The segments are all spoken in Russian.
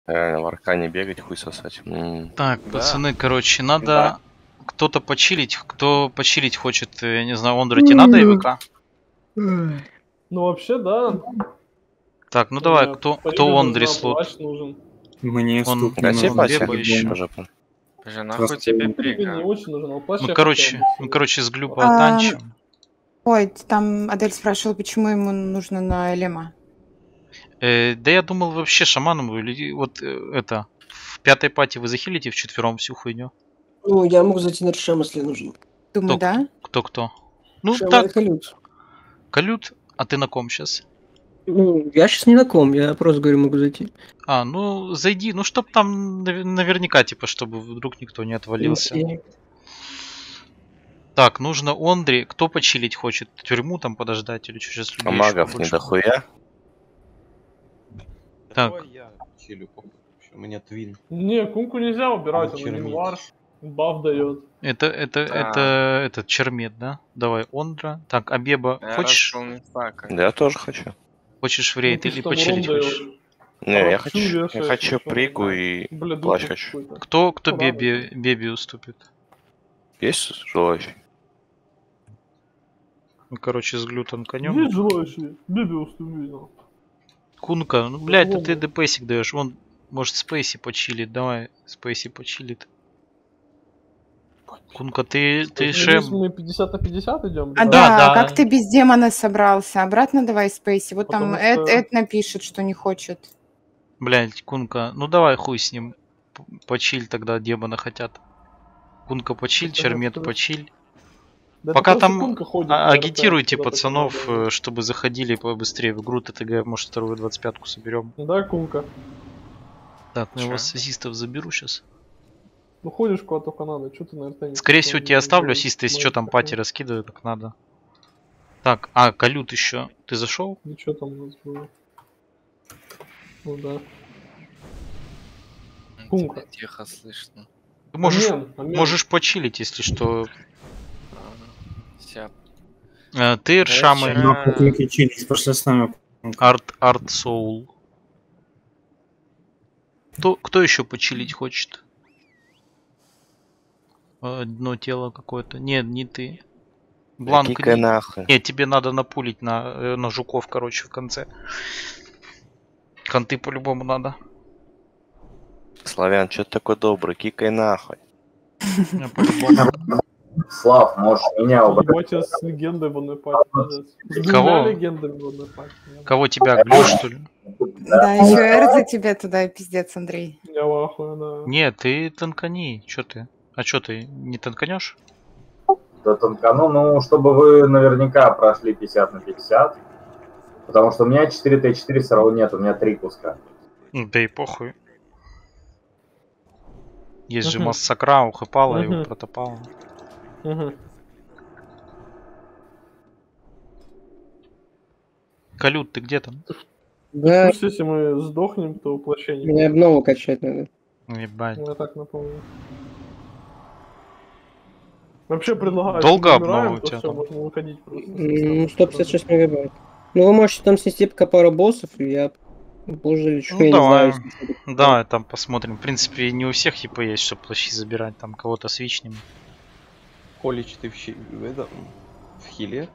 В Аркане бегать, хуй сосать. Так, Да. пацаны, короче, надо кто-то почилить. Кто почилить хочет, я не знаю, Ондра, тебе надо ИВК? Ну вообще, да. Так, ну давай, Мне кто Фарида Ондре нужна, слот? плащ нужен. Мне Он- стук не Гаси он пати, Беба еще. жопа. Же нахуй Просто тебе Фарида не прига. очень нужен, а плащ Ну, я короче, хотел бы. с Глюба А, танчим. Ой, там Адель спрашивала, почему ему нужно на Элема. Да я думал вообще шаманом или вот это. В пятой пати вы захилите вчетвером всю хуйню? Ну, я могу зайти на Рошем, если нужно. Думаю, да? Кто? Ну Рошем так, и Халют. Калют, а ты на ком сейчас? Ну, я сейчас не на ком, я просто говорю, могу зайти. А, ну зайди, ну чтоб там наверняка, типа, чтобы вдруг никто не отвалился. Так, нужно Ондри. Кто почилить хочет? Тюрьму там подождать или что сейчас? А магов не дохуя? Так. Давай я чилю, похуй. У меня твин. Не, кунку нельзя убирать, он Чермит. инвар, баф дает. Это этот Чермет, да? Давай, Ондра. Так, Абеба, Я хочешь? расшел не так. Да, я тоже хочу. Хочешь в рейд Ну, ты или что, урон почилить даёшь? хочешь? Не, я Арчу хочу, я вешаешь, хочу что? пригу и Бля, плащ духов хочу. какой-то. Кто Ну, Беби уступит? Есть желающий? Ну, короче, с глютон конем. Есть желающие? Биби уступил. Кунка, ну, блядь, По-любому. ты ДПсик даешь. Вон, может, Спейси почилит. Давай, Спейси почилит. Кунка, ты Если шем. мы 50 на 50 идем? А Да, да, да. как ты без демона собрался? Обратно давай Спейси. Вот там Потому что- Эд напишет, что не хочет. Блядь, Кунка, ну давай хуй с ним. Почиль тогда, демона хотят. Кунка почиль, Это Чермет просто- почиль. Да Пока это просто там кунка ходит, агитируйте куда-то пацанов, надо. чтобы заходили побыстрее в игру ТТГ. Может, вторую 25-ку соберем. Да, кунка. Так, ну я Чё? вас ассистов заберу сейчас. Ну ходишь куда только надо, что ты на РТ не Скорее всего, способен тебе оставлю делать? ассисты, если Ну, что там это пати раскидываю, как надо. Так, Калют еще. Ты зашел? Ну что там у нас было? Ну да. Кунка. Тебя тихо слышно. Ты можешь, Амен. можешь почилить, если что. Ся. Ты, Ршамы, вчера- Но путники чились, пошли с нами. Арт Соул. Кто еще почилить хочет? Одно тело какое-то. Нет, не ты. Бланк. Кикай нахуй. Нет, тебе надо напулить на жуков, короче, в конце. Конты по-любому надо. Славян, что ты такой добрый? Кикай нахуй. По-любому. Слав, можешь меня убрать. Ебать, я с легендой в одной пати. пиздец. С Кого? двумя легендами в одной пати. Кого тебя, Глю, что ли? Да, еще Эр за тебя туда, пиздец, Андрей. Я в ахуе, да. Нет, ты танкани. Чё ты? А чё ты, не танканешь? Да, танкану, ну, чтобы вы наверняка прошли 50 на 50. Потому что у меня 4 Т4 все равно нет, у меня 3 куска. Да и похуй. Есть же Мгм. массакра, ухапала его, Мгм. протопала. Угу. Калют, ты где там? Да, Пусть если мы сдохнем, то воплощение. мне обнову качать надо. Ебать. Я так напомню. Вообще предлагаю, Долго если мы умираем, обновы у то тебя все, там? можно выходить просто. Ну, 156 мегабайт. Ну, вы можете там снести пока пару боссов, и я позже лечу, Ну, я давай. не знаю. Да, там посмотрим. В принципе, не у всех хипа есть, чтобы плащи забирать. Там кого-то свичнем. Холич, ты в хиле?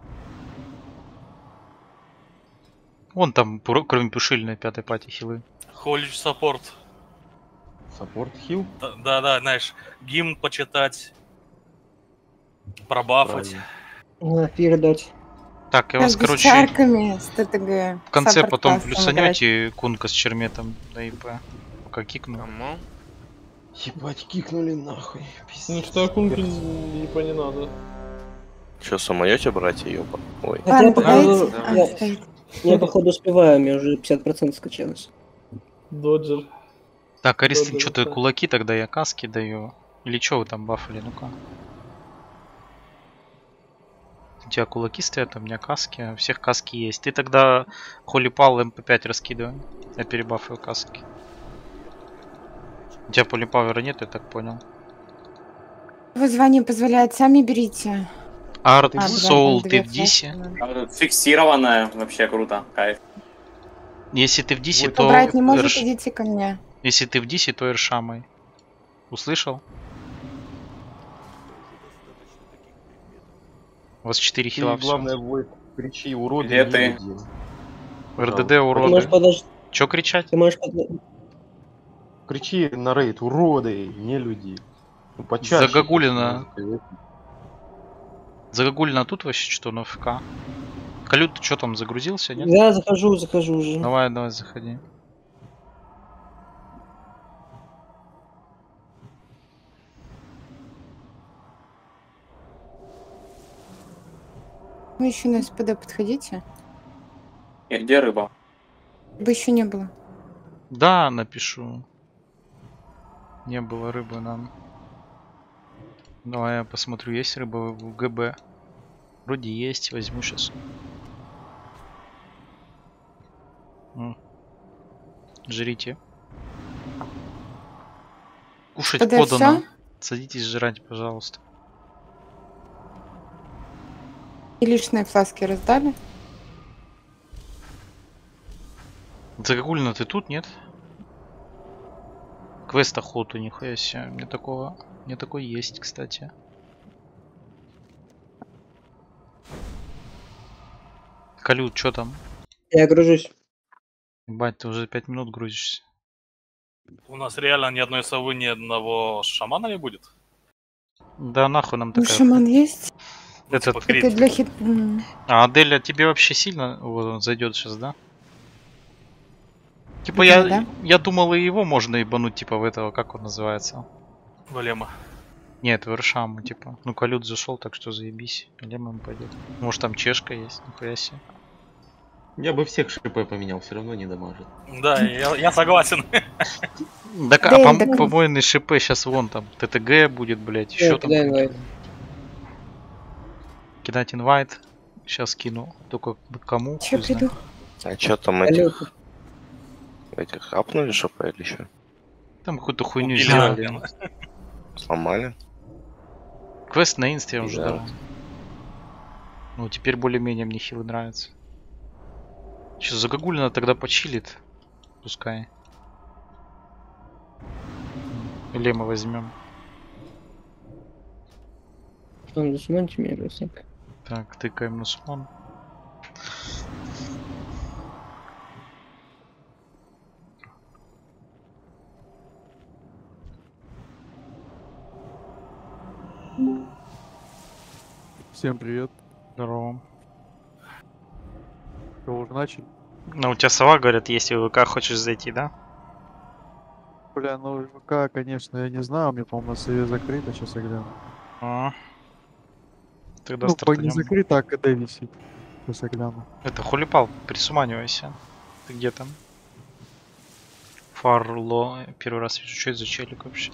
Вон там, кроме Пушильной, пятой пати хилы. Холич саппорт. Саппорт хил? Да, знаешь, гимн почитать, пробафать. Правильно. Передать. Так, я вас, С короче, чарками, с ТТГ. в конце саппорт потом классом плюсанете Кунка с Черметом на ИП. Пока кикну. Кому? Ебать, кикнули нахуй. Ну что, кунки не надо. Че, самоете, братья, ёба? Ой. играть. Ладно, Это я, погодите. походу, А, я- стоит. я, походу, успеваю, у меня уже 50% скачалось. Доджер. Так, Аристин, Да, что ты да. кулаки тогда я каски даю? Или что вы там бафали? Ну-ка. У тебя кулаки стоят, а у меня каски. У всех каски есть. Ты тогда Холипал МП5 раскидывай. Я перебафаю каски. У тебя полипавера нет, я так понял. Вызвание позволяет, сами берите. Арт, А, да, Соул, там ты две в дисе? флешки. Фиксированная, вообще круто, кайф. Если ты в дисе, Вот то Кто брать не может, Рш- идите ко мне. Если ты в дисе, то Эршамой. Услышал? У вас 4 Ты, хила. всё. главное, Войт, кричи, уроды. Где не ты? люди. РДД Ты уроды. можешь подожди. Чё кричать? Ты можешь Кричи на рейд, уроды, не люди. Ну, почаще. Загогулина. Загогулина тут вообще что на ФК? Калют, ты что там, загрузился, нет? Я захожу уже. Давай, заходи. Вы еще на СПД подходите? И где рыба? Бы еще не было. Да, напишу. Не было рыбы нам. Давай я посмотрю, есть рыба в ГБ. Вроде есть, возьму сейчас. Жрите. Кушать СПД подано. всё? Садитесь жрать, пожалуйста. И лишние фласки раздали? Загогулина, ты тут, нет? Квест охоту, нихуя себе. Мне такой есть, кстати. Калют, что там? Я гружусь. Ебать, ты уже 5 минут грузишься. У нас реально ни одной совы, ни одного шамана не будет? Да нахуй нам Ну, такая... шаман есть? Ну, Этот- типа Это крит. для хит... А Аделя тебе вообще сильно вот, он зайдет сейчас, да? Типа Да, да. я думал, и его можно ебануть, типа в этого, как он называется? Валема. Нет, в Эршаму, типа. Ну, Калют зашел, так что заебись. Лемон пойдет. Может там чешка есть, нихуя себе. Я бы всех ШП поменял, все равно не дамажит. Да, я согласен. Так, Да, а так- помойный ШП сейчас вон там ТТГ будет, блять, еще там. Кидай инвайт. Кидать инвайт. Сейчас кину. Только кому? Че хуй приду? знает. А чё там этих апнули шопа или что? Там какую-то хуйню Убили сделали. Аделя. Сломали? Квест на инсте я уже Да. дал. Ну, теперь более-менее мне хилы нравятся. Сейчас Загогулина тогда почилит. Пускай. Лема возьмем. Что он засуньте меня просто. Так, тыкаем на смон. Всем привет. Здорово. Что, уже начали? Ну, у тебя сова, говорят, если в ВК хочешь зайти, да? Бля, ну ВК, конечно, я не знаю, у меня, по-моему, на сове закрыто, сейчас я гляну. А. Тогда Ну, по не стартанем. закрыто, а КД висит. Сейчас я гляну. Это хулипал, присуманивайся. Ты где там? Фарло. Первый раз вижу, что это за челик вообще.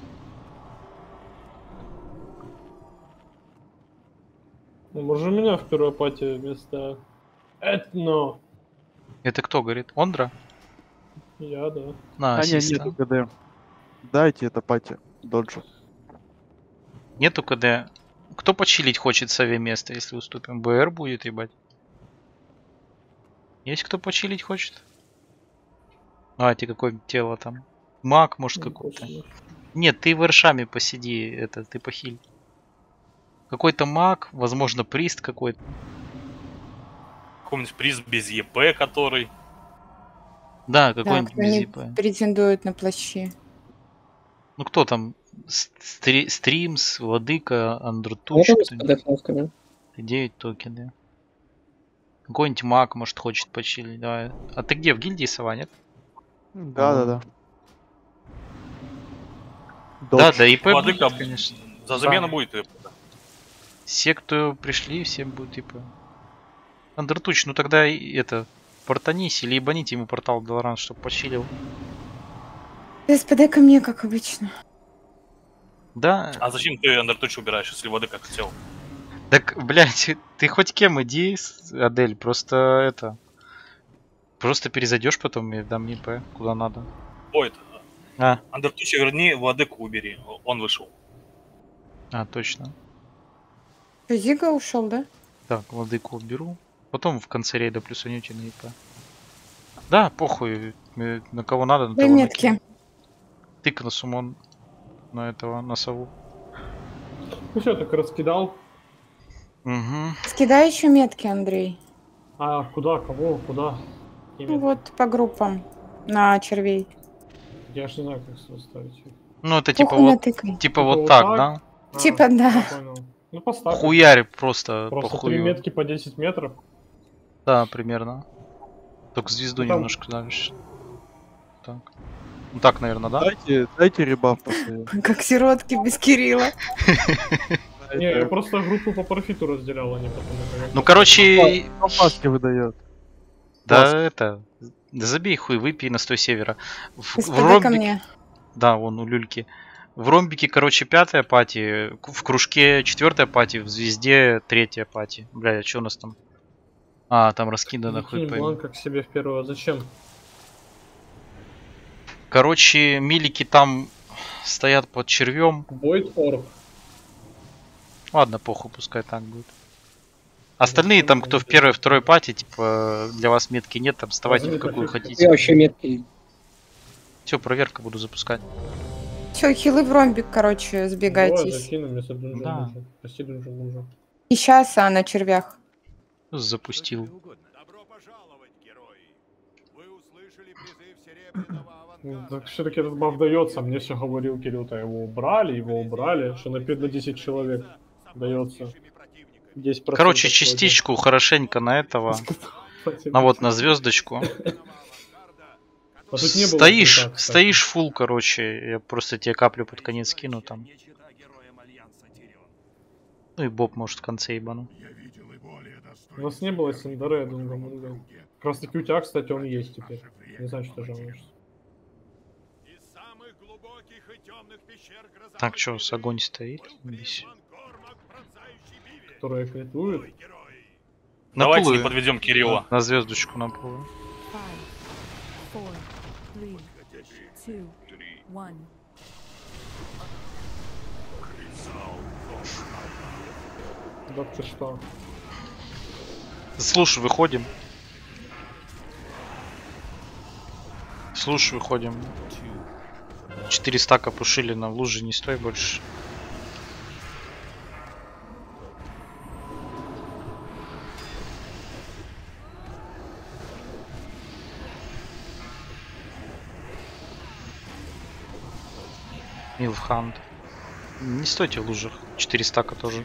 Ну, может, у меня в первой пати вместо Этно. Это кто говорит? Ондра? Я, да. На, А, не, ассиста. нету КД. Дайте это пати, доджу. Нету КД. Кто почилить хочет сове место, если уступим? БР будет, ебать. Есть кто почилить хочет? Давайте, какое тело там? Маг, может, какой-то. Нет, ты в Эршаме посиди, это, ты похиль. Какой-то маг, возможно, прист какой-то. Какой-нибудь приз без ЕП, который... Да, Да, какой-нибудь кто не без ИП. претендует на плащи. Ну кто там? Стримс, Владыка, Вот Андрутуч, он с подохлавками. 9 токены. Какой-нибудь маг, может, хочет почилить, давай. А ты где, в гильдии сова, нет? Да. Да, да, ИП Владыка, будет, конечно. За замену будет ИП. Все, кто пришли, всем будет ИП. Андрутуч, ну тогда это, портанись или ебаните ему портал Долоран, чтобы почилил. СПД ко мне, как обычно. Да, А зачем ты Андертуч убираешь, если Владыка хотел? так, блядь, ты хоть кем иди, Адель, просто это... Просто перезайдешь потом и дам ИП, куда надо. Ой, А, Андертуча верни, Владыку убери. Он вышел. точно. Зига ушел, да? Так, Владыку уберу. Потом в конце рейда плюсанете на ИП. Да, похуй, на кого надо, на Дай того метки. накину. Тыкну сумон на этого, на сову. Ну все, так раскидал. Угу. Скидай еще метки, Андрей. А куда, кого, куда? Ну вот по группам. На червей. Я ж не знаю, как составить. Ну это типа Похуй вот, натыкай. типа вот так, да? Типа да. Я понял. Ну поставь. Хуяри просто по Просто 3 хую. метки по 10 метров. Да, примерно. Только звезду Ну, там- немножко дальше. Так. Ну так, наверное, да? Дайте ребаф после. Как сиротки без Кирилла. Не, я просто группу по профиту разделял, а не потом. Ну, короче, Маски выдает. да это... Да забей хуй, выпей на 100 севера. В СПД ко ромбике... мне. Да, вон у люльки. В ромбике, короче, 5-я пати, в кружке 4-я пати, в звезде 3-я пати. Бля, что у нас там? А, там раскидано хуй Закинь пойми. бланк к себе в первого. Зачем? Короче, милики там стоят под червем. Void Orb. Ладно, похуй, пускай так будет. Остальные там, кто в первой, второй пати, типа, для вас метки нет, там вставайте в какую Я хотите. вообще метки. Все, проверка буду запускать. Все, хилы в ромбик, короче, Давай сбегайтесь. закинем, если Дунжон Да. нужен. Прости, Дунжон нужен. И сейчас, а на червях. Запустил. Так все-таки этот баф дается. Мне все говорил Кирилл-то, его убрали, что на 10 человек дается. 10%. Короче, частичку хорошенько на этого. На вот на звездочку. А тут не было Стоишь, цвета, кстати. стоишь фул, короче. Я просто тебе каплю под конец кину там. Ну и Боб может в конце ебану. У нас не было Синдере, я думаю, как раз таки у тебя, кстати, он есть теперь. Не знаю, что жалуешься. Так, что, с огонь стоит? Здесь. Которая критует. На Давайте пулы. не подведем Кирилла. На звездочку на пулы. 5, 4, 3, 2, 1. Да ты что? Слушай, выходим. Слушай, выходим. 4 стака пушили на луже, не стой больше. Милфханд. Не стойте в лужах. 4 стака тоже.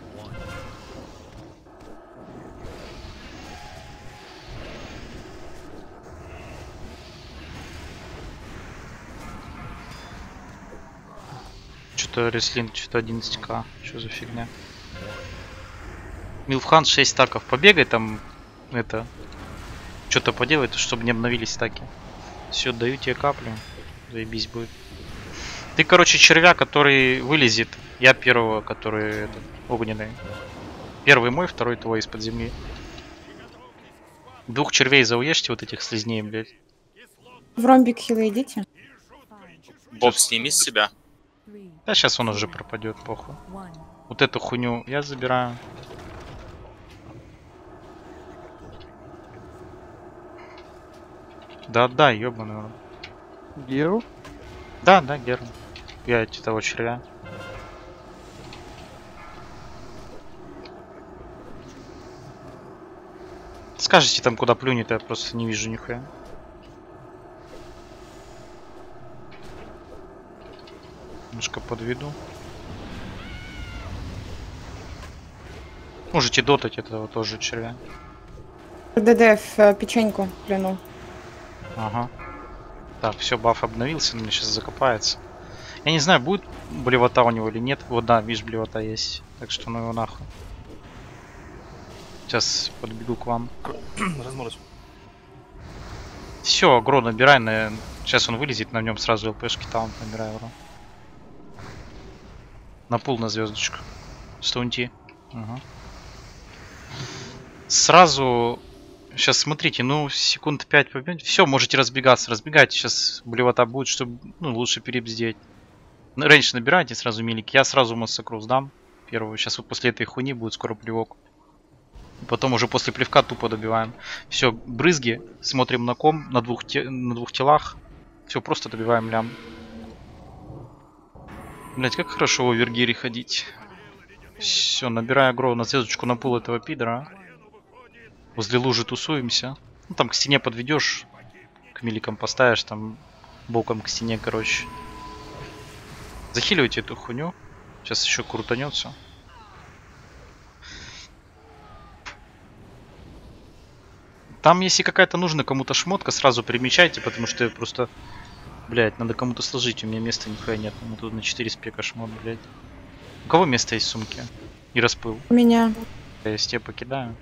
Что-то реслинг, что-то 11к. Что за фигня? Милфханд 6 стаков. Побегай там, это, что-то поделай, чтобы не обновились стаки. Все, даю тебе каплю. Заебись будет. Ты, короче, червя, который вылезет. Я первого, который этот, огненный. Первый мой, второй твой из-под земли. 2 червей зауешьте, вот этих слизней, блядь. В ромбик хилы идите. Боб, сними с себя. Да сейчас он уже пропадет, похуй. Вот эту хуйню я забираю. Да отдай, ёбаный рот. Геру? Да, да, Геру. Я того червя. Скажите там, куда плюнет, я просто не вижу нихуя. Немножко подведу. Можете дотать этого тоже червя. ДД в печеньку плюнул. Ага. Так, все, баф обновился, он мне сейчас закопается. Я не знаю, будет блевота у него или нет. Вот да, видишь, блевота есть. Так что ну его нахуй. Сейчас подбегу к вам. Разморозь. Все, агро набирай, сейчас он вылезет, на нем сразу ЛПшки таунт набираю агро. На пул на звездочку. Стаунти. Ага. Сразу. Сейчас смотрите, ну секунд 5 побегать. Все, можете разбегаться. Разбегайте. Сейчас блевота будет, чтобы ну, лучше перебздеть. Рейндж набирайте сразу милик. Я сразу массакру сдам. Первую. Сейчас вот после этой хуйни будет скоро плевок. Потом уже после плевка тупо добиваем. Все, брызги. Смотрим на ком. На двух телах. Все, просто добиваем лям. Блять, как хорошо в Овергире ходить. Все, набираю агро на звездочку на пул этого пидора. Возле лужи тусуемся. Ну там к стене подведешь, к миликам поставишь, там боком к стене, короче. Захиливайте эту хуйню. Сейчас еще крутанется. Там, если какая-то нужна кому-то шмотка, сразу примечайте, потому что просто, блядь, надо кому-то сложить. У меня места нихуя нет. У меня тут на 4 спека шмот, блядь. У кого место есть в сумке? И распыл. У меня. Я с тебя покидаю.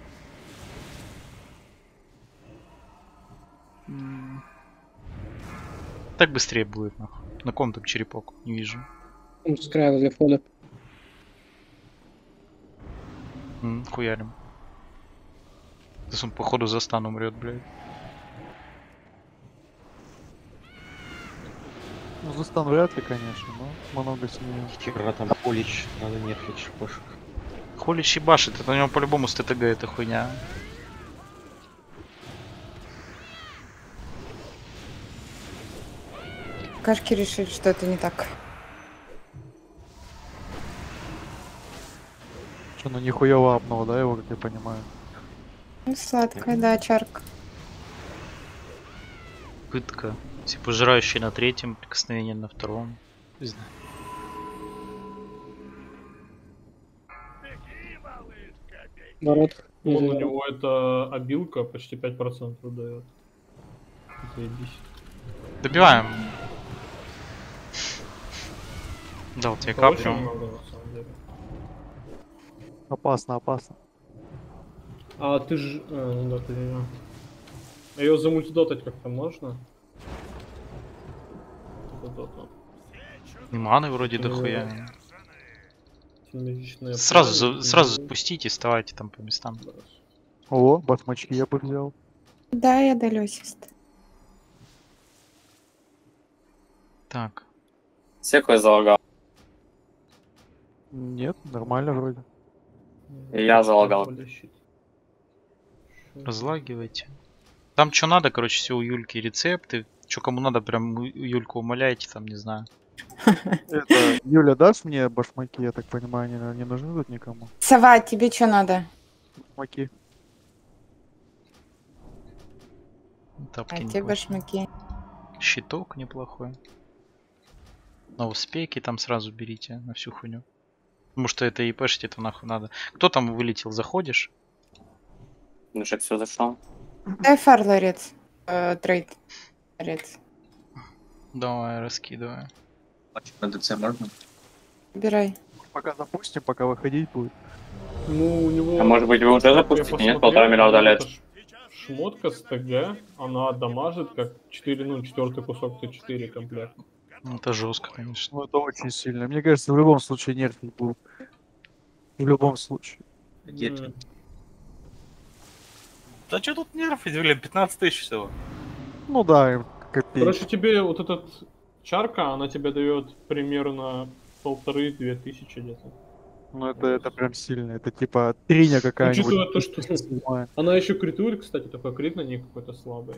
Так быстрее будет, нахуй. На ком там черепок? Не вижу. С края возле входа. Хуярим. Сейчас он походу за стан умрет, блядь. Ну, застан вряд ли, конечно, но много сильнее. Хера там Холич, надо нерфить шипошек. Холич и башит, это у него по-любому с ТТГ эта хуйня. Кашки решили, что это не так. Что, ну нихуево апнуло, да, его, как я понимаю? Ну, сладкая, да, чарка. Пытка. Все пожирающие на третьем, прикосновение на втором. Не знаю. Ворот. Он у него это обилка почти 5% дает. Заебись. Добиваем. Дал тебе Это очень каплю. много, на самом деле. Опасно, опасно. А ты ж... ну да, ты не... А ее замультидотать как-то можно? И маны вроде дохуя. Тематичные Сразу планы, запустите, вставайте там по местам. О, басмачки я бы взял. Да, я долёсист. Так. Секой залагал. Нет, нормально вроде. И я залагал. Разлагивайте. Там что надо, короче, все у Юльки рецепты. Что кому надо, прям Юльку умоляйте, там, не знаю. Это, Юля даст мне башмаки, я так понимаю, не нужны тут никому. Сова, тебе что надо? Башмаки. Тапки А тебе неплохие. башмаки. Щиток неплохой. На успехи там сразу берите на всю хуйню. Потому что это ИПшить, это нахуй надо. Кто там вылетел? Заходишь? Ну что, все зашел. Дай фар, ларец. Трейд. Ларец. Давай, раскидывай. На ДЦ можно? Убирай. Пока запустим, пока выходить будет. Ну, у него... А может быть вы уже запустите? Нет, 1,5 миллиарда лет. Шмотка с ТГ, она дамажит как 4, ну, 4-й кусок Т4 комплект. Это жестко, конечно. Ну, это очень сильно. Мне кажется, в любом случае нерфить был. В любом случае. Да что тут нерфить, блин, 15 тысяч всего. Ну да, копейки. Короче, тебе вот этот чарка, она тебе дает примерно 1500-2000 где-то. Ну это прям сильно. Это типа триня какая-нибудь. Учитывая то, что она еще критует, кстати, такой крит на ней какой-то слабый.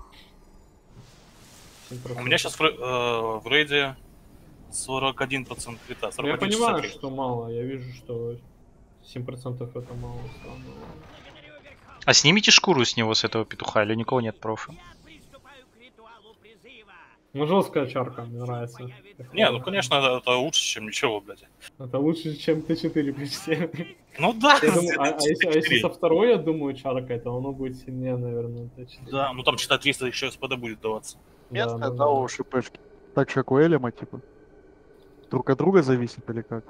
7%. У меня сейчас в рейде 41% крита. Ну, я 41 понимаю, 63. что мало. Я вижу, что 7% это мало. А снимите шкуру с него, с этого петуха, или у никого нет профа? Ну, жесткая чарка, мне нравится. Не, ну конечно, это лучше, чем ничего, блядь. Это лучше, чем Т4 почти. Ну да. Я думаю, а если со второй, я думаю, чаркой, то оно будет сильнее, наверное, Т4. Да, ну там считай 300 еще СПД будет даваться. Местная, да, у ШПшки. Так же, как у Элема, типа. Друг от друга зависит или как?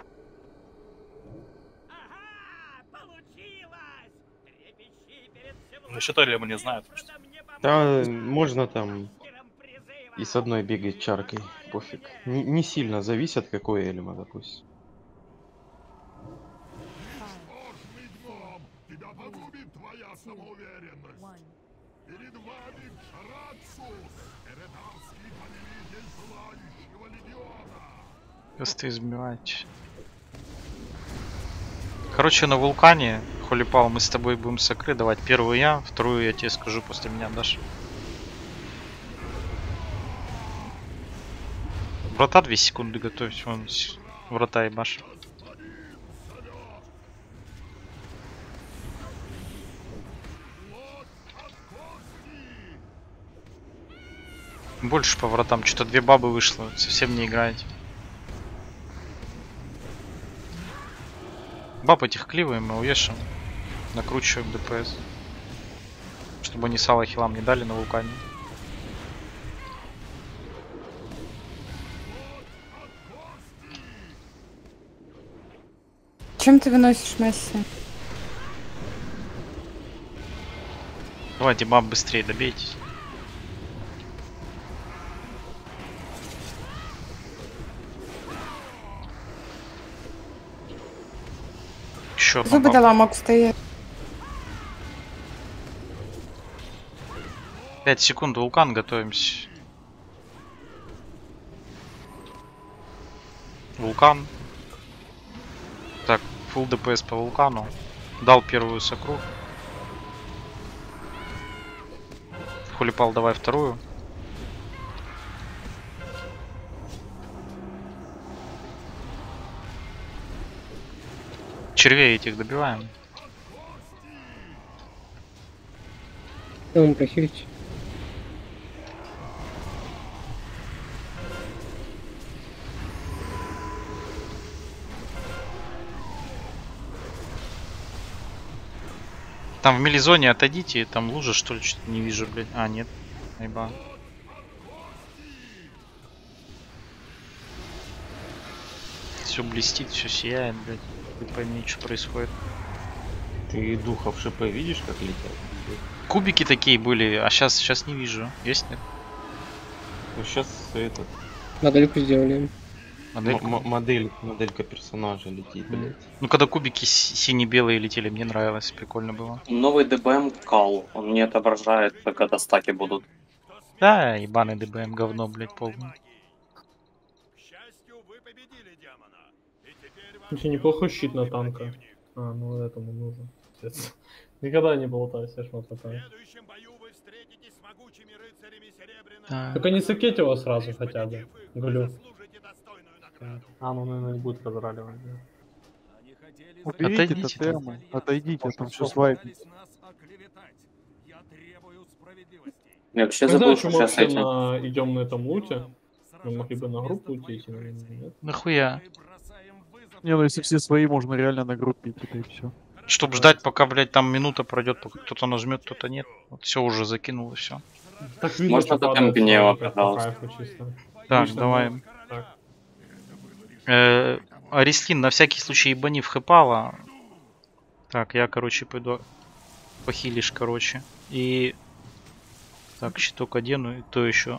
Ну, считай, Лема не знает. Да, можно там и с одной бегать чаркой, пофиг. Не сильно зависит, какой элема, допустим. Просто избивать. Короче, на вулкане, Холипал, мы с тобой будем сокры давать. Первую я, вторую я тебе скажу, после меня дашь. Врата 2 секунды готовить. Вон Врата ебашь. Больше по вратам. Что-то 2 бабы вышло. Совсем не играете. Баб этих кливаем мы увешаем. Накручиваем ДПС. Чтобы они сало хилам не дали на вулкане. Чем ты выносишь Месси? Давайте баб быстрее добейтесь. Еще одна Зубы баба. дала, мог стоять. 5 секунд, вулкан, готовимся. Вулкан. Так, full ДПС по вулкану. Дал первую сокру. Хулипал, давай вторую. Червей этих добиваем. Там прохилить. Там в мелизоне отойдите, там лужа что ли, что-то не вижу, блядь. А, нет. Айба. Все блестит, все сияет, блядь. Ты пойми, что происходит. Ты духов ШП видишь, как летят? Кубики такие были, а сейчас не вижу. Есть, нет? Ну сейчас этот... Модельку сделали. Моделька персонажа летит, блядь. Ну когда кубики сине-белые летели, мне нравилось, прикольно было. Новый ДБМ Кал, он не отображает, когда стаки будут. Да, ебаный ДБМ говно, блядь, полный. Очень неплохой щит на танка. А, ну этому нужен. Пиздец. Никогда не болтайся, я ж вот такая. Так они сакеть сразу хотя бы. Глю. А, ну, наверное, не будет разраливать. Да. Уберите Отойдите тотемы, отойдите, там сейчас вайпнет. Я вообще Не забыл, знаю, что что мы сейчас вообще эти... идем на этом луте. Мы могли бы на группу уйти, если нет. Нахуя? Не, ну если все свои, можно реально на группе идти, и все. Чтоб ждать, пока, блядь, там минута пройдет, пока кто-то нажмет, кто-то нет. Вот все уже закинул и все. Так видно, Можно что тотем падает гнева, сразу, по пожалуйста. кайфу чисто. Так, Отлично, давай. ну, так. Арестин, на всякий случай ебани в хэпала. Так, я, короче, пойду похилишь, короче. И... Так, щиток одену, и то еще.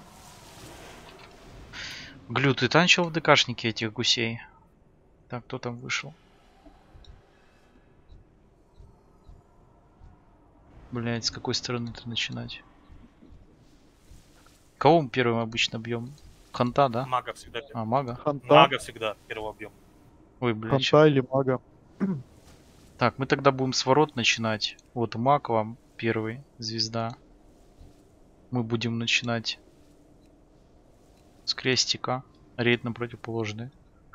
Глю, ты танчил в ДКшнике этих гусей? Так, кто там вышел? Блять, с какой стороны-то начинать? Кого мы первым обычно бьем? Ханта, да? Мага всегда. А, мага? Ханта, Мага всегда первого объем. Ой, блядь. ханта или мага. Так, мы тогда будем с ворот начинать. Вот маг вам первый, звезда. Мы будем начинать с крестика. Рейд на противоположный.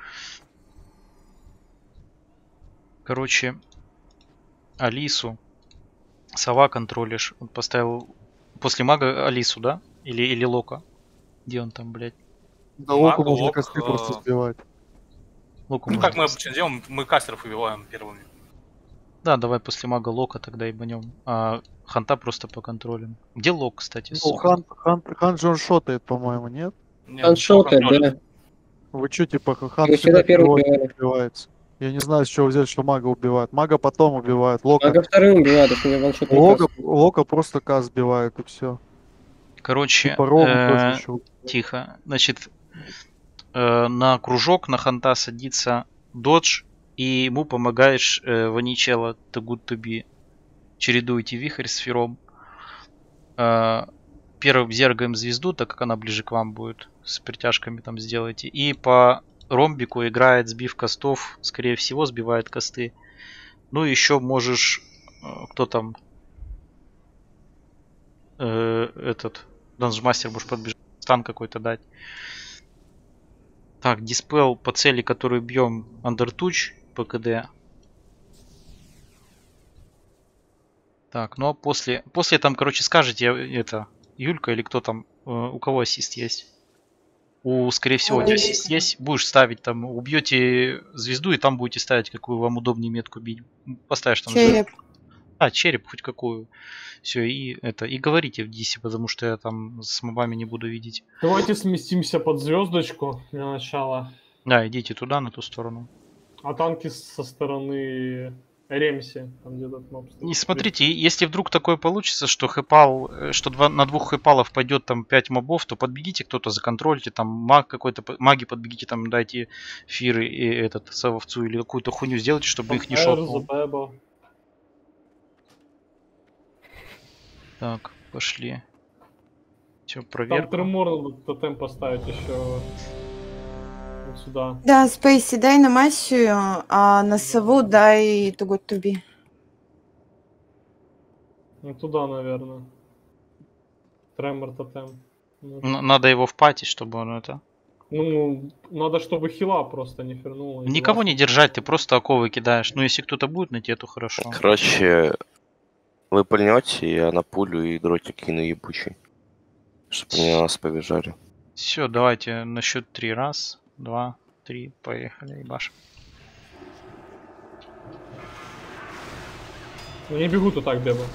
Короче, Алису. Сова контролишь. Он поставил после мага Алису, да? Или Лока? Где он там, блядь? Да локу Маг, можно лок, косты просто сбивать. Локу Ну можно как мы поставить. обычно делаем, мы кастеров убиваем первыми. Да, давай после мага Лока тогда ебанем. А Ханта просто по контролем. Где Лок, кстати? Ну, хан же он шотает, по-моему, нет? Нет, Аншотает, контроль. да. Вы чё, типа, хан Его всегда первый первый убивали. убивается. Я не знаю, с чего взять, что мага убивает. Мага потом убивает. Лока, Мага вторым убивает, если не ваншот не каст. Лока просто каз сбивает и все. Короче, Типа Рому тоже еще убивает. тихо. Значит, на кружок на Ханта садится додж, и ему помогаешь Ваничела To Good To Be. Чередуете вихрь с фером. Первым зергаем звезду, так как она ближе к вам будет. С притяжками там сделайте. И по ромбику играет сбив костов. Скорее всего, сбивает косты. Ну, еще можешь... Кто там? Этот... Данжмастер можешь подбежать. Стан какой-то дать. Так, диспел по цели, которую бьем, Undertouch, ПКД. Так, ну а после там, короче, скажете, это, Юлька или кто там, у кого ассист есть? Скорее всего, у тебя ассист есть. Будешь ставить там, убьете звезду, и там будете ставить, какую вам удобнее метку бить. Поставишь там... Череп. Череп, хоть какую. Все, и говорите в дисе, потому что я там с мобами не буду видеть. Давайте сместимся под звездочку для начала. Да, идите туда, на ту сторону. А танки со стороны Ремси, там где этот моб стоит. И смотрите, если вдруг такое получится, что хэпал, что на 2 хэпалов пойдет там 5 мобов, то подбегите кто-то, законтрольте, там маг какой-то, маги подбегите, там дайте фиры и этот сововцу или какую-то хуйню сделайте, чтобы их не шотнул. Так, пошли. Все, проверка. Там Тремор надо тотем поставить еще вот сюда. Да, Спейси, дай на массию, а на сову дай to God to be. Ну туда, наверное. Тремор тотем. Надо его в пати, чтобы он это... Ну, надо, чтобы хила просто не фернула. Никого не держать, ты просто оковы кидаешь. Ну, если кто-то будет найти, то хорошо. Короче, вы пальнете, я на пулю и дротик кину ебучий. Чтобы они на нас побежали. Все, давайте на счет 3. 1, 2, 3, поехали, ебашим. Ну не бегут вот так, Беба.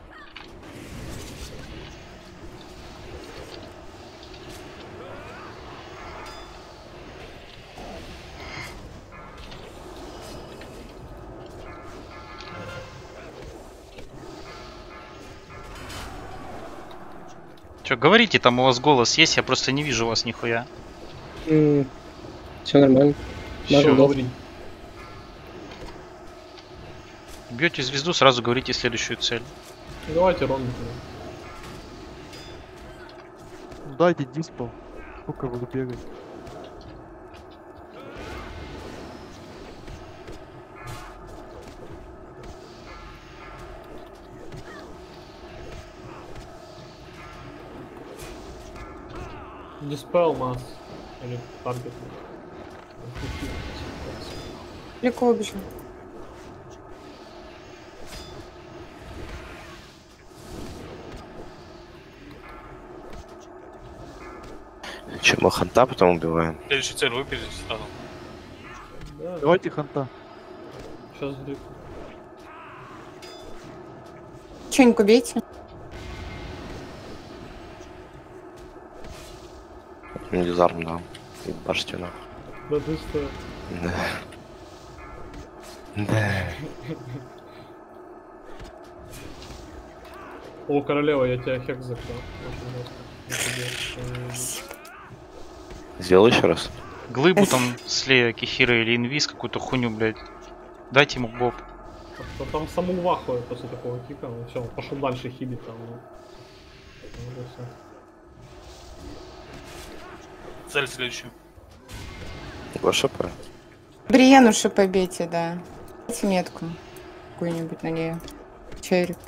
Че, говорите, там у вас голос есть, я просто не вижу вас нихуя. Все нормально. Все, говорить. Бьете звезду, сразу говорите следующую цель. Давайте ровно. Дайте диспел. Сколько буду бегать? Диспел масс. Или таргет. Далеко убежал. Че, мы ханта потом убиваем? Следующую цель выберите сразу. Да, Давайте ханта. сейчас дрифт. Что-нибудь убейте. Дизарм, да. Ебашьте нахуй. Да ты что? Да. Да. О, королева, я тебя хек закрыл. Сделай еще раз. Глыбу там слея Кихира или инвиз, какую-то хуйню, блядь. Дайте ему боб. Там саму ваху после такого кика, ну все, пошел дальше хилить там. Цель следующую. ГШП. Бриену побейте, да. Дайте метку какую-нибудь на нее. Череп.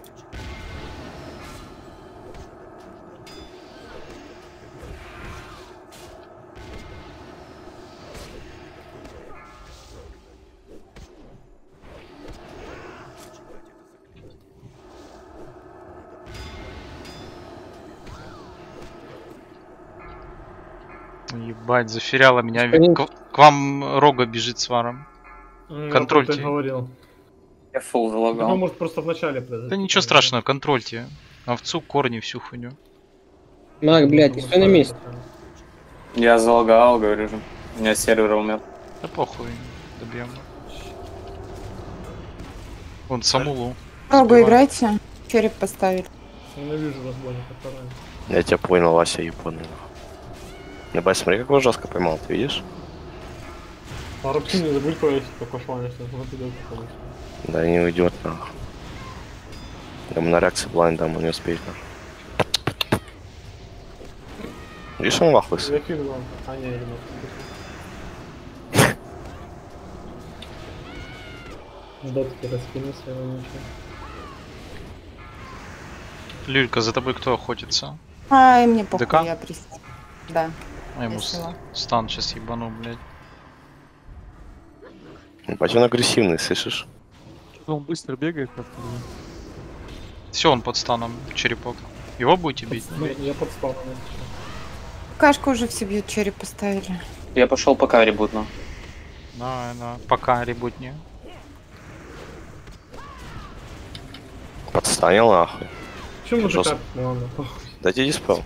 Ебать, заферяла меня. К вам Рога бежит с варом. Контрольте. Я говорил. Я фул Ну, залагал. может просто в начале произойти. Да ничего страшного, контрольте. Овцу, корни, всю хуйню. Маг, блядь, не стой на месте. Я залагал, говорю же. У меня сервер умер. Да похуй, добьем. Вон Самулу. Рогу играйте. Череп поставили. Ненавижу вас, Боня, повторяю. Я тебя понял, Вася, японый. Ебать, смотри, как его жестко поймал, ты видишь? А Рапси не забудь повесить, как пошла, если он идет, конечно. Да не уйдет, нахуй. Ему на реакции блайнда, он не успеет, нахуй. Видишь, он вах лысый? Я фиг знал. А, не, не мог. Дотки раскинулся, но ничего. Люлька, за тобой кто охотится? Ай, мне похуй, ДК? я Да. А ему Весело. стан сейчас ебану, блядь. Ебать, он агрессивный, слышишь? Что он быстро бегает как-то. Все, он под станом, черепок. Его будете бить? Я подстал. Кашку уже все бьют, череп поставили. Я пошел пока ребутну. Да, пока ребутни. Подстанил нахуй. Почему ты Жестко. так? Ладно. Дайте диспел.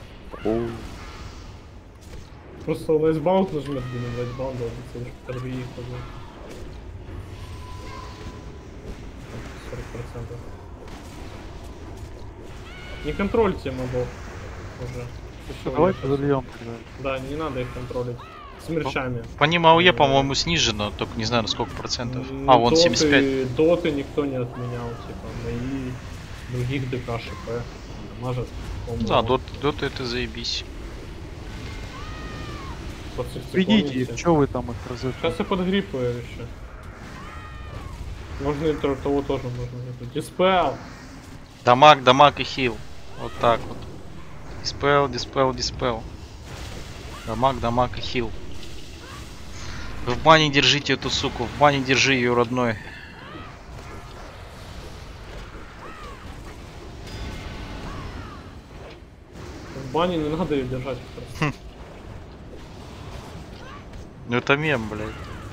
Просто на айсбаунд нажмет, блин, на айсбаунд должен лишь подорви их уже. 40%. Не контрольте мобов уже. Давайте зальем тогда. Да, не надо их контролить. Смерчами. По ним АОЕ, по-моему, снижено, только не знаю на сколько процентов. А, вон 75. Доты никто не отменял, типа, мои других ДК ШП. Может, Да, доты это заебись. Придите их, что вы там их разыграли? Сейчас я подгрипаю еще. Можно и того тоже можно. Диспел! Дамаг и хил. Вот так вот. Диспел. Дамаг и хил. В бане держите эту суку, в бане держи ее, родной. В бане не надо ее держать. Ну это мем, блядь.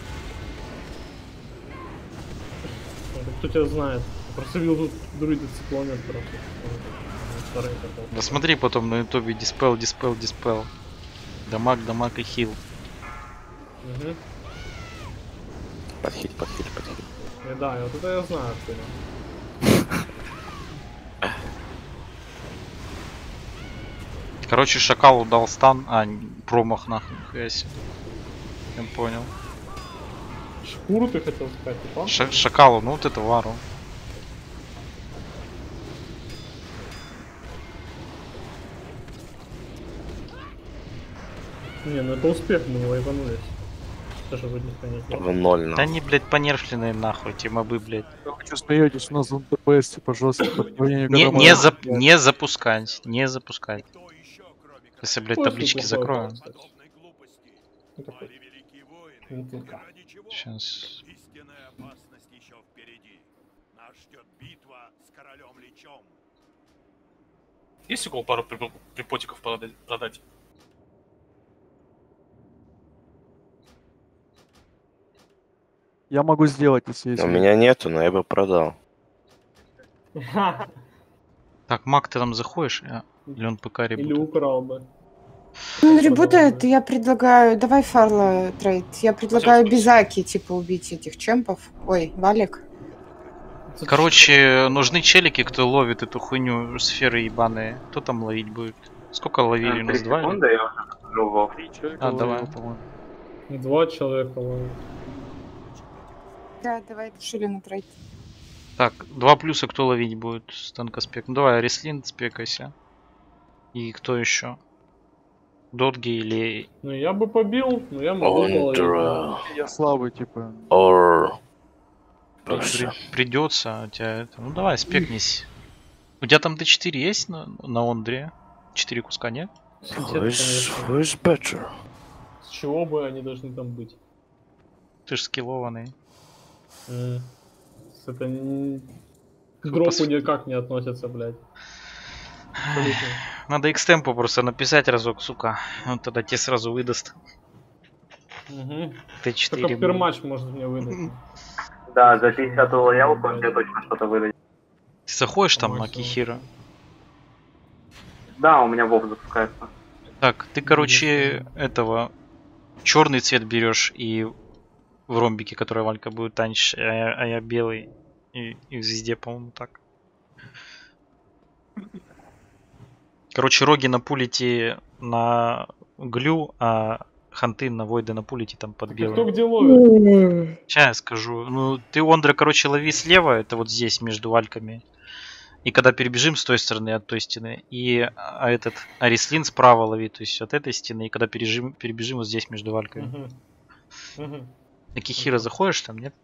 Кто тебя знает? Просто видел тут друиды циклонят просто. Да смотри потом на ютубе диспел. Дамаг и хил. Угу. Подхиль. Да, вот это я знаю откуда. Короче, шакалу дал стан, промах нахуй, нихуя себе. Я понял. Шкуру ты хотел сказать, типа? Шакалу, ну вот это вару. Не, ну это успех, мы его ебанулись. Даже вроде никто не В ноль, нахуй. Да они, блядь, понерфленные нахуй, эти мобы, блядь. Вы что смеетесь, у нас в ДПС типа жестко подвоение Не запускать. Если, блядь, таблички закроем. Сейчас. Есть у кого пару припотиков продать? Я могу сделать, если есть. У меня нету, но я бы продал. Так, Мак, ты там заходишь? Или он ПК ребут? Или украл бы. Ну, ребутает, я предлагаю... Давай Фарла трейд. Я предлагаю Бизаки, типа, убить этих чемпов. Ой, Валик. Короче, нужны челики, кто ловит эту хуйню сферы ебаные. Кто там ловить будет? Сколько ловили? У нас 2? Я уже посажу Вов. Давай. 2 человека ловят. Да, давай решили на трейд. Так, 2 плюса кто ловить будет? Станка спек. Ну давай, Реслин спекайся. И кто еще? Дотги или... Ну я бы побил, но я могу половить. Я слабый, типа. Придется у тебя это. Ну давай, спекнись. У тебя там Д4 есть на Ондре? 4 куска, нет? Who's better? С чего бы они должны там быть? Ты ж скиллованный. Это к дропу никак не относится, блядь. Абсолютно. Надо экстемпу просто написать разок, сука. Он тогда тебе сразу выдаст. Угу. Т4. Только перматч может мне выдать. Да, за 50-ю лоялку он тебе точно что-то выдает. Ты заходишь там на Кихира? Да, у меня Вов запускается. Так, ты, короче, этого черный цвет берешь и в ромбике, который Валька будет танчить, а я белый. И в звезде, по-моему, так. Короче, роги напулите на глю, а ханты на войда напулите там под белым. Кто где ловит? Сейчас я скажу. Ну, ты Ондра, короче, лови слева, это вот здесь, между вальками. И когда перебежим с той стороны, от той стены. И этот Арислин справа лови, то есть от этой стены. И когда перебежим вот здесь, между вальками. На Кихира заходишь там, нет?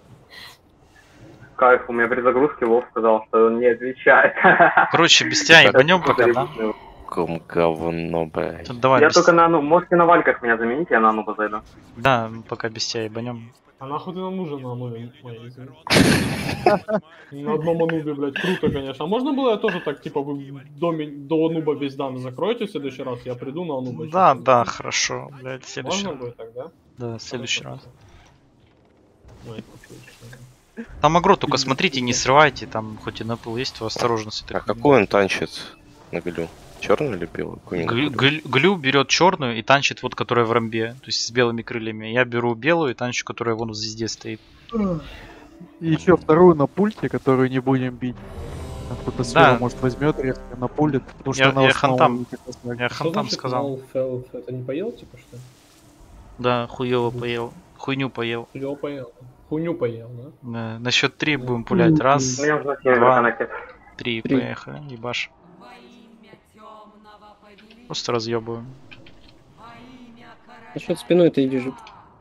Кайф, у меня при загрузке Вов сказал, что он не отвечает. Короче, без тебя ебанем пока, да? Ком говно, блядь. Тут давай Я без- только на Ану. Можете на вальках меня заменить, я на Ану зайду. Да, пока без тебя ебанем. А нахуй ты нам нужен на Анубе? Ой, извини. На одном Анубе, блядь, круто, конечно. А можно было я тоже так, типа, вы до Ануба весь дан закроете в следующий раз? Я приду на Ануба. Да, да, хорошо, блядь, в следующий Можно раз. будет так, да? Да, в следующий раз. Ой, Там агро, только смотрите, не срывайте, там хоть и на пол есть, то осторожно с этой А хуйней. какой он танчит на глю? Черный или белый? Какой-нибудь? Глю берет черную и танчит вот, которая в рамбе, то есть с белыми крыльями. Я беру белую и танчу, которая вон в звезде стоит. И еще вторую на пульте, которую не будем бить. Там кто-то сферу, может, возьмет резко на пулит, потому что она Я в основном хантам, не так я Что хантам значит сказал. Malfeld? Это не поел, типа, что ли? Да, хуёво поел. Хуйню поел. Хуёво поел. Хуйню поел, да? Да, на счет 3 будем пулять. Раз, Мне нужно с ними два, законнектить. 3, поехали, ебаш. Просто разъебываем. А что спиной ты идешь?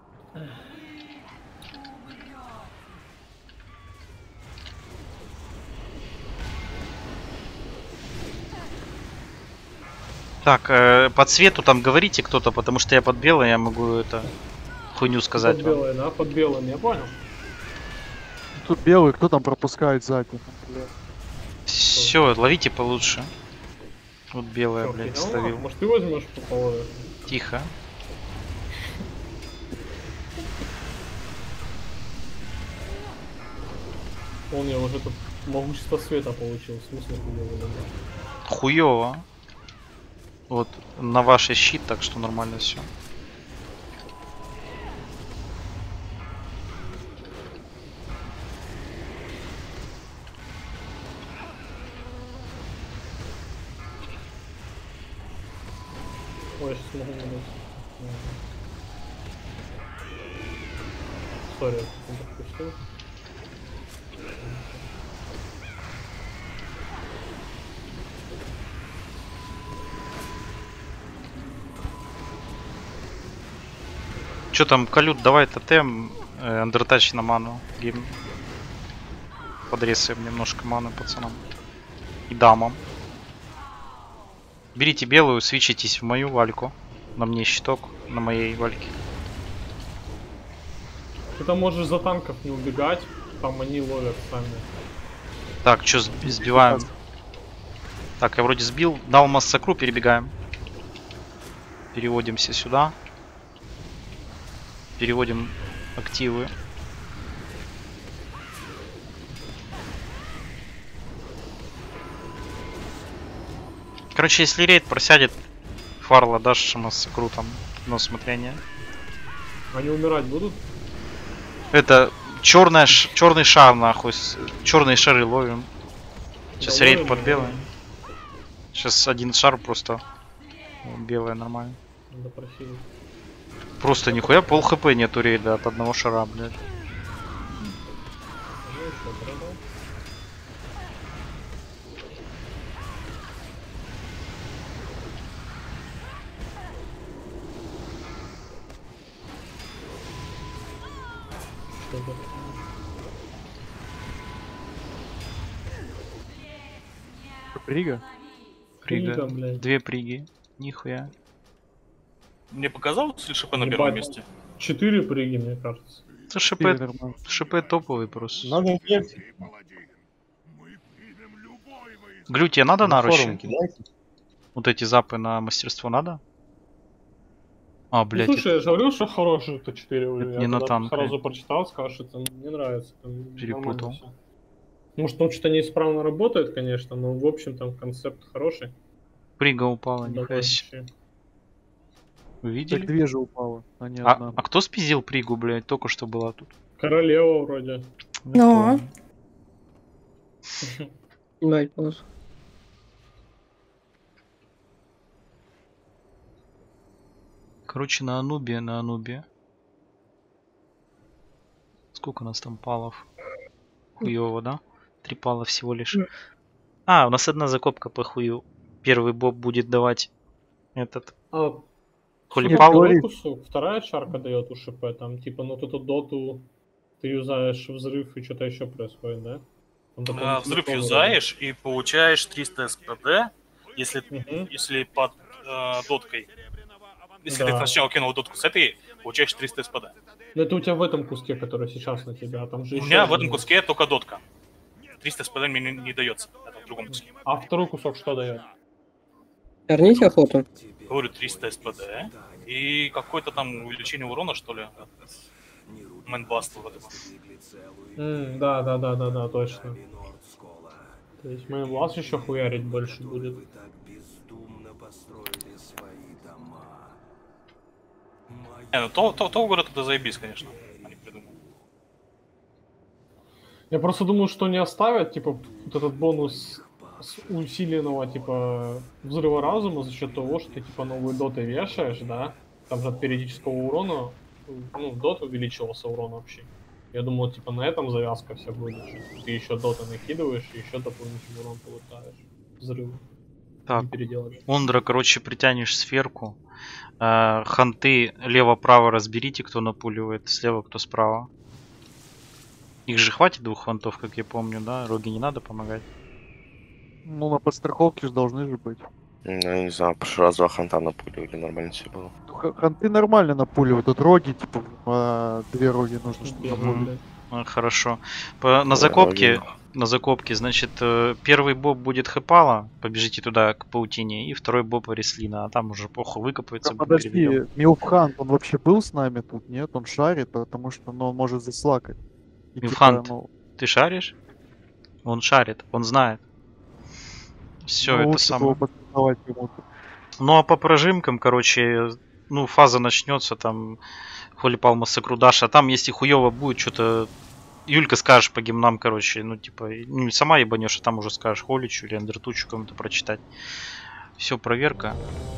Так, по цвету там говорите кто-то, потому что я под белое, я могу это хуйню сказать Под вам. белое, да? Под белым, я понял. Тут белый, кто там пропускает сзади? Все, ловите получше. Вот белая, Чё, блядь, фигал? ставил. Может, ты возьмешь по половину? Тихо. Он я уже тут могущество света получил. В смысле, хуёво, Хуёво. Вот, на ваш щит, так что нормально все. Ой, я сейчас могу минуть. Сори, я не пропустил. Чё там, Калют, давай тотем, андертач на ману. Гейм. Подрезаем немножко маны пацанам. И дамам. Берите белую, свечитесь в мою вальку. На мне щиток, на моей вальке. Ты там можешь за танков не убегать, там они ловят сами. Так, что сбиваем? Так, я вроде сбил. Дал массакру, перебегаем. Переводимся сюда. Переводим активы. Короче, если рейд просядет, фарла дашь массакру там на усмотрение. Они умирать будут? Это черный шар нахуй. Черные шары ловим. Сейчас Да, рейд ловим, под да. белый. Сейчас один шар просто. Белое нормально. Надо прохилить. Просто нихуя пол хп нету рейда от одного шара, блядь. Ну еще продал. Что-то. Прига? Прига. Прига, блядь. Две приги. Нихуя. Мне показалось, или ШП на первом месте? 4 приги, мне кажется. Это ШП топовый просто. Надо инфекции. Глю, тебе надо На наручи? форум кидайте. Вот эти запы на мастерство надо? А, блядь. Ну, слушай, я же говорил, что хороший это 4 уже. Это Я не на тогда танк, сразу прочитал, сказал, что это мне нравится. Там Перепутал. нормально всё. Может, там что-то неисправно работает, конечно, но в общем там концепт хороший. Прига упала, Давай нихуя себе. вообще. Вы видели? Так две же упало, а не одна. А кто спиздил пригу, блядь? Только что была тут. Королева вроде. Ну. Снимать полос. Короче, на Анубе. Сколько у нас там палов? Хуёво, да? 3 пала всего лишь. А, у нас одна закопка по хую. Первый боб будет давать этот. А, Коли судя пал. по фокусу, вторая чарка дает УШП, там типа, ну тут доту ты юзаешь взрыв и что-то еще происходит, да? Там Взрыв юзаешь и получаешь 300 СПД если под доткой, если Да. ты сначала кинул дотку с этой, получаешь 300 СПД. Ну это у тебя в этом куске, который сейчас на тебя, там же У еще меня в один. этом куске только дотка. 300 СПД мне не дается. Это в другом куске. А второй кусок что дает? Верните охоту. Говорю, 300 СПД. И какое-то там увеличение урона, что ли. Мэнбласт вот это. Да, точно. То есть мой власть еще хуярить больше будет. Ну то город это заебись, конечно. Они придумали. Я просто думаю, что не оставят, типа, вот этот бонус с усиленного, типа, взрыва разума за счет того, что ты, типа, новые доты вешаешь, да? Там же от периодического урона, ну, дот увеличивался урон вообще. Я думал, типа, на этом завязка вся будет, что ты еще доты накидываешь и еще дополнительный урон получаешь. Взрывы. Так, Не переделали. Ондра, короче, притянешь сферку. Ханты лево-право разберите, кто напуливает, слева кто справа. Их же хватит двух хантов, как я помню, да? Роги не надо помогать. Ну, на подстраховке же должны же быть. Ну, я не знаю, в прошлый раз 2 ханта напуливали, нормально все было. Ханты нормально напуливают. Тут роги, типа, 2 роги нужно, чтобы напулить. Хорошо. На закопке, значит, первый боб будет хэпала, побежите туда к паутине, и второй боб Арислина, а там уже похуй выкопается. Подожди, Милфхант, он вообще был с нами тут, нет? Он шарит, потому что он может заслакать. И, Милфхант, типа, ты шаришь? Он шарит, он знает. Все, это самое. Ну а по прожимкам, короче, ну фаза начнется, там Холипал Массакрудаш, а там если хуево будет что-то, Юлька скажешь по гимнам, короче, ну типа, ну сама ебанешь, а там уже скажешь Холичу или Андертучу кому-то прочитать. Все, проверка.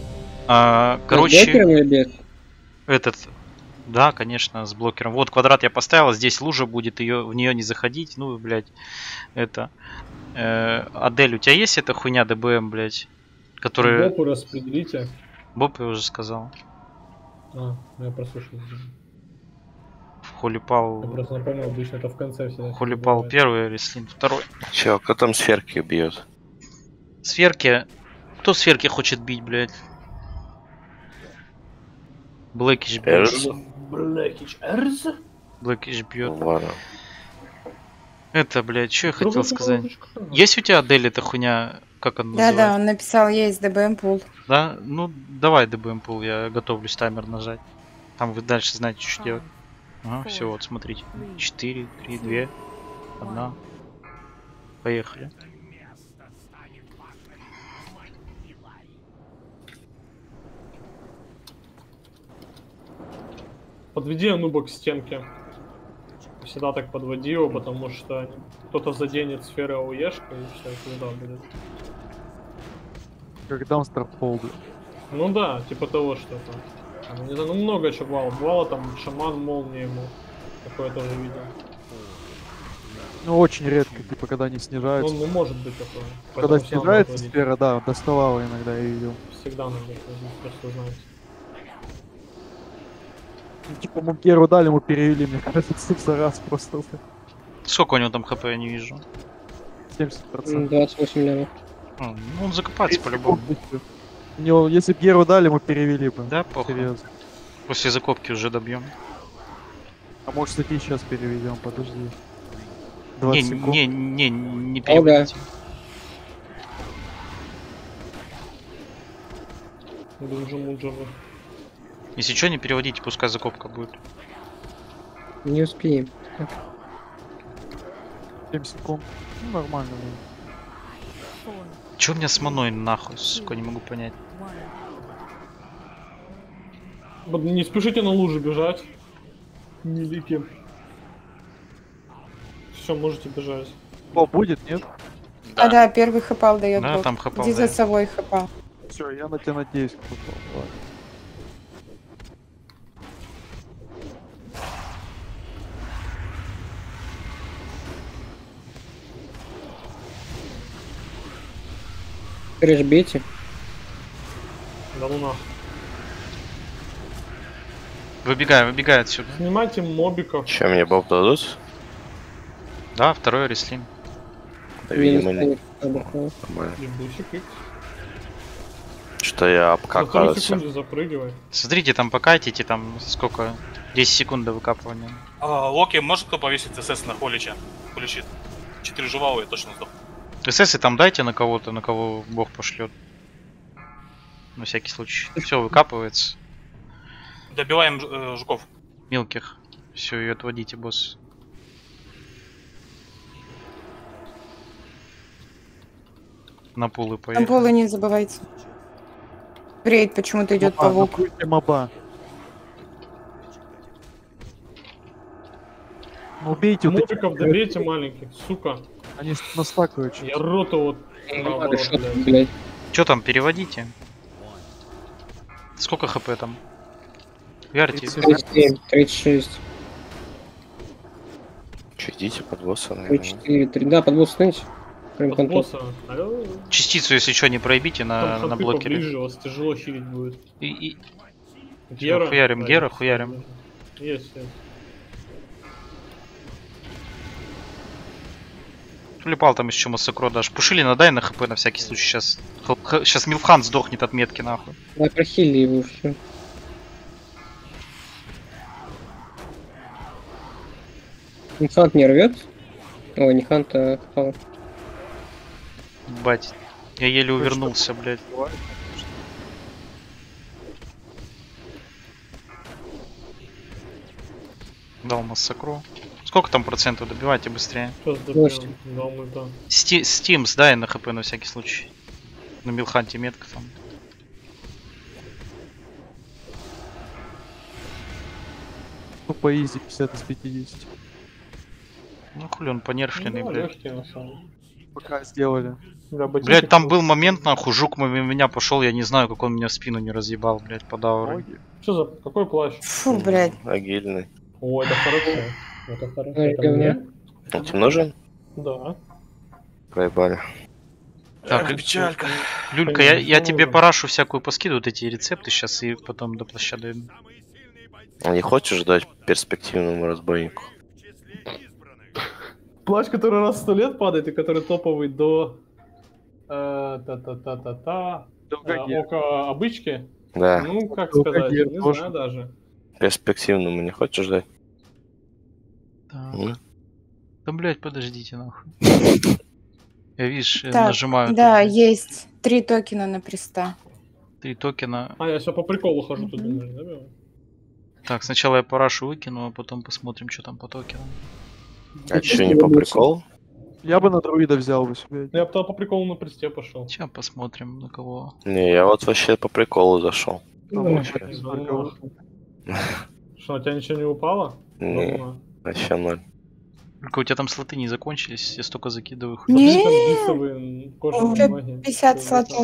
Короче, этот, да, конечно, с блокером. Вот квадрат я поставил, здесь лужа будет, в нее не заходить, ну, блядь, это. Адель, у тебя есть эта хуйня ДБМ, блядь? Который... Бопу распределите. Боп я уже сказал. Я прослушал. Холипал... Я просто напомнил, обычно это в конце всегда. Холипал первый, Рислин второй. Чё, кто там сферки бьет? Сферки? Кто сферки хочет бить, блядь? Блэкиш бьет. Блэкич Эрз? Блэкиш бьет. Ладно. Это, блядь, что я хотел сказать? Есть у тебя Адель эта хуйня, как она называется? Да, он написал, есть ДБМ пул. Да? Ну, давай ДБМ пул, я готовлюсь таймер нажать. Там вы дальше знаете, что делать. Ага, все, вот, смотрите. 4, 3, 2, 1. Поехали. Подведи Ануба к стенке. Всегда так подводи его, потому что кто-то заденет сферы АОЕшка и все, туда будет. Как Даунстрапфол, блядь. Ну да, типа того что-то. Не знаю, ну много чего бывало. Бывало там шаман молния ему. Такое тоже видел. Ну очень редко, типа когда не снижаются. Ну может быть такое. Когда снижается сфера, да, доставала иногда я видел. Всегда надо просто знать. Ну, типа Мугеру дали, ему перевели, мне кажется, за раз просто. Сколько у него там хп, я не вижу. 70%. 28 левов. Ну, он закопается по-любому. У него, если бы Геру дали, мы перевели бы. Да, похуй. Серьезно. После закопки уже добьем. А может таки сейчас переведем, подожди. 20 секунд. Не переводите. Если что, не переводите, пускай закопка будет. Не успеем. 7 секунд. Ну, нормально. Чё у меня с маной нахуй, сука, не могу понять. Не спешите на лужи бежать. Милики. Все, можете бежать. О, будет, нет? Да. Да, первый хэпал дает. Да, там хэпал. Иди за собой хэпал. Все, я на тебя надеюсь. Крыш бейте. Да ну нахуй. Выбегай отсюда. Снимайте мобиков. Че, мне боб дадут? Да, второй Арислин. Да, видимо, Нормально. Ебусик Икс. Что я На обкакался. 3 секунды запрыгивай. Смотрите, там покатите, там сколько? 10 секунд до выкапывания. Локи, может кто повесить СС на Холича? Полечит. 4 живого, я точно сдох. СС там дайте на кого-то, на кого бог пошлет. На всякий случай. Все, выкапывается. Добиваем жуков. Мелких. Все, и отводите, босс. На пулы На поехали. полы не забывайте. Рейд почему-то идет павук. Моба. Ну, убейте вот этих. Мобиков добейте маленьких, сука. Они настакают. Я роту вот наоборот, блядь. Че там, переводите? Сколько хп там? Верьте. 37, 36, Че, идите под босса, наверное. 34, 3. Да, под босс станете. Прям Под контроль. босса. Алло. Частицу, если что, не проебите на Там хапы блокере. поближе, вас тяжело хилить будет. И... Гера. Хуярим, Да, Гера, есть. хуярим. Есть. Тулипал там еще массакро дашь. Пушили надай на хп на всякий случай. Сейчас Милфхан сдохнет от метки нахуй. Да, прохили его все. Хант не рвет. Ой, не Хант, а Хала. Бать. Я еле увернулся, блядь. Дал массакру. Сколько там процентов? Добивайте быстрее. Сейчас добьем. Да, мульта. Стимс дай на хп на всякий случай. На Милханте метка там. Ну, по изи 50 из 50. Ну хули он понерфленный, Ну, блядь. легкие, на самом деле. Пока сделали. Да, ботинки Блядь, там просто. был момент, нахуй, жук мимо меня пошел, я не знаю, как он меня в спину не разъебал, блядь, под аурой. Что за... Какой плащ? Фу, блядь. Агильный. О, это хорошо. Это хорошо. Ой, Это говня. мне? Он тебе нужен? Да. Проебали. Так, печалька. Люлька, я тебе парашу всякую поскидываю, вот эти рецепты сейчас и потом до плаща дойду. А не хочешь дать перспективному разбойнику? Плащ, который раз в 100 лет падает и который топовый до... та-та-та-та-та. Око обычки? Да. Ну, как Долгогер сказать, не тоже. знаю даже. Перспективному не хочешь дать? Так. М? Да, блядь, подождите, нахуй. Я, видишь, Так, нажимаю. да, есть 3 токена на приста. 3 токена. А, я все по приколу хожу тут, думаешь, да, Бева? Так, сначала я парашу выкину, а потом посмотрим, что там по токенам. А че, не по приколу? Я бы на друида взял бы себе. Я бы по приколу на присте пошел. Сейчас посмотрим, на кого. Не, я вот вообще по приколу зашел. Что, у тебя ничего не упало? Не, Дома. вообще ноль. Только у тебя там слоты не закончились, я столько закидываю. Не, Там бисовые, кожаные уже ноги. 50 слотов.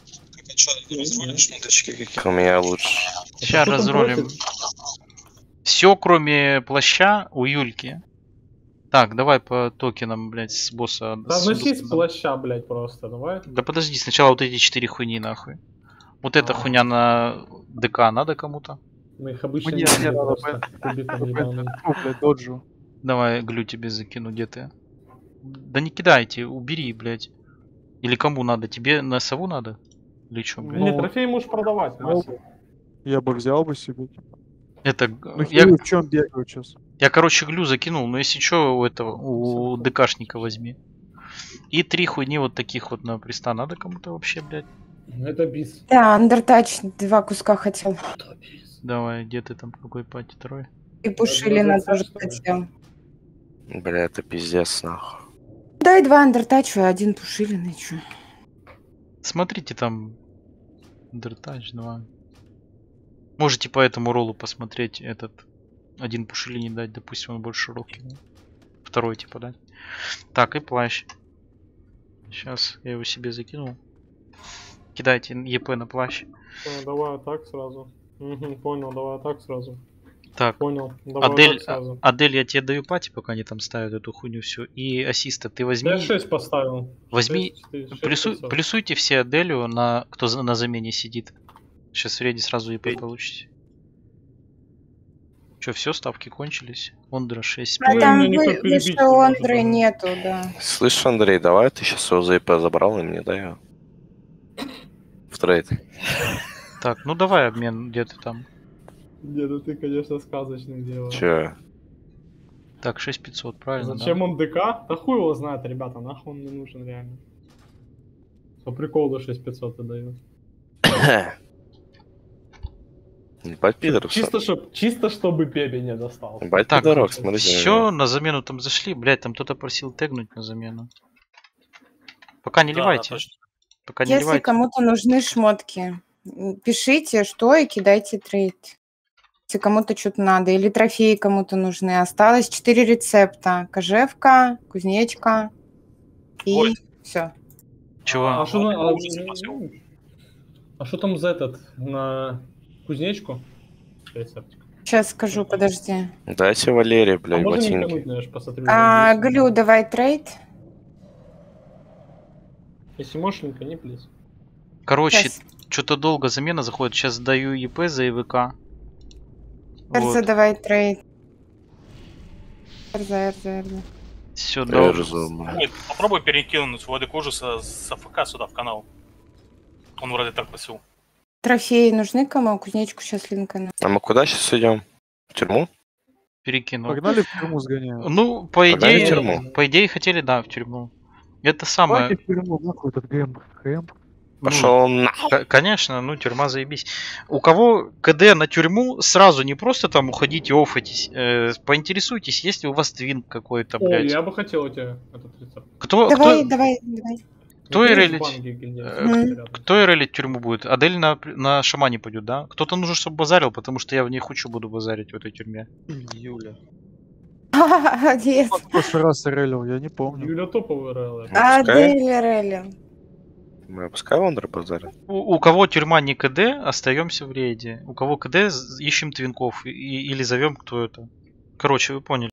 У меня лучше. Сейчас что там разролим. просит? Все, кроме плаща у Юльки. Так, давай по токенам, блядь, с босса. Да носи с плаща, блядь, просто, давай. Да подожди, сначала вот эти 4 хуйни нахуй. Вот эта хуйня на ДК надо кому-то? Мы их обычно Мне не не видим надо, просто. Убитым ебаным. Фу, блядь, доджу. Давай, глю тебе закину, где ты? Да не кидайте, убери, блядь. Или кому надо? Тебе на сову надо? Или что, блядь? Не, трофей можешь продавать, Мася. Я бы взял бы себе. Это... Ну, Я, в чем бегаю сейчас? я, короче, глю закинул, но если что, у этого, у ДКшника возьми. И 3 хуйни вот таких вот на приста надо кому-то вообще, блядь. Это бис. Да, Андертач 2 куска хотел. Давай, где ты там, какой пати, второй? И Пушилина тоже хотел. Бля, это пиздец, нахуй. Дай 2 Андертача и 1 Пушилин, и чё? Смотрите там, Дертач 2. Можете по этому роллу посмотреть этот. 1 Пушилине дать, допустим, он больше ролл кинул. Второй типа дать. Так, и плащ. Сейчас я его себе закинул. Кидайте ЕП на плащ. Давай атак сразу. Угу, понял, давай атак сразу. Так, Понял, давай Адель, атак сразу. Адель, я тебе даю пати, пока они там ставят эту хуйню всю. И ассиста ты возьми. Я 6 поставил. Возьми, 6 плюсуй- плюсуйте все Аделю, на кто на замене сидит. Сейчас в рейде сразу ЕП получите. Че, все, ставки кончились? Ондра 6. А там меня никак перебить выше не может, Ондры да. Слышь, Андрей, давай ты сейчас его за ИП забрал и мне дай его. трейд. Так, ну давай обмен, где ты там. Не, ну ты, конечно, сказочный делаешь. Че? Так, 6500, правильно? Зачем да? он ДК? Да хуй его знает, ребята, нахуй он не нужен реально. По приколу 6500 и дают. Ебать пидоров. Чисто чтобы Пебе не достал. Ебать Так, пидорок, смотрите. все, на замену там зашли. Блять, там кто-то просил тегнуть на замену. Пока не Да, ливайте. точно. Пока не Если ливайте. кому-то нужны шмотки, пишите, что, и кидайте трейд. Если кому-то что-то надо, или трофеи кому-то нужны. Осталось 4 рецепта. Кожевка, кузнечка и все. Чего? А что там за этот, на кузнечку? Рецептик. Сейчас скажу, подожди. Дайте Валерия, А блядь, можно не ботинки. кануть, я ж посмотрю. Глю, давай трейд. Если можешь, не кани, плиз. Короче, Щас. что-то долго замена заходит. Сейчас даю ЕП за ИВК. Эрза, Вот. давай трейд. Эрза. Все, да. Нет, попробуй перекинуть Владыку ужаса с АФК сюда в канал. Он вроде так просил. Трофеи нужны кому? Кузнечку сейчас линкану. А мы куда сейчас идем? В тюрьму? Перекинул. Погнали в тюрьму сгоняем. Ну, Погнали в тюрьму. по идее хотели, да, в тюрьму. Это самое... Давайте в тюрьму, нахуй этот ГМ. Пошел нахуй. Конечно, ну тюрьма заебись. У кого КД на тюрьму, сразу не просто там уходите, офайтесь. Поинтересуйтесь, есть ли у вас твин какой-то, О, блядь. я бы хотел у тебя этот рецепт. Давай. Кто Я ирелить? в банке гильдии. Кто ирелить тюрьму будет? Адель на шамане пойдет, да? Кто-то нужен, чтобы базарил, потому что я в ней хучу буду базарить в этой тюрьме. Юля. Молодец. В прошлый раз релил, я не помню. Юля топовый РЛ. Адель релил. Мы пускай Вондер базарит. У кого тюрьма не КД, остаемся в рейде. У кого КД, ищем твинков или зовем кто это. Короче, вы поняли.